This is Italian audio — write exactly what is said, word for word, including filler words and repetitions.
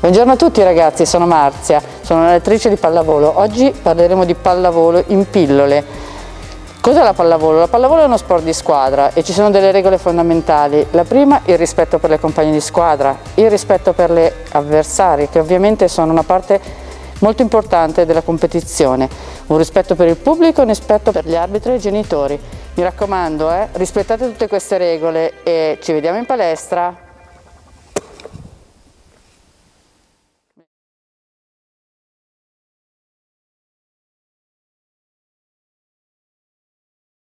Buongiorno a tutti ragazzi, sono Marzia, sono un'allenatrice di pallavolo. Oggi parleremo di pallavolo in pillole. Cos'è la pallavolo? La pallavolo è uno sport di squadra e ci sono delle regole fondamentali. La prima, il rispetto per le compagne di squadra, il rispetto per le avversarie, che ovviamente sono una parte molto importante della competizione, un rispetto per il pubblico e un rispetto per gli arbitri e i genitori. Mi raccomando, eh, rispettate tutte queste regole e ci vediamo in palestra.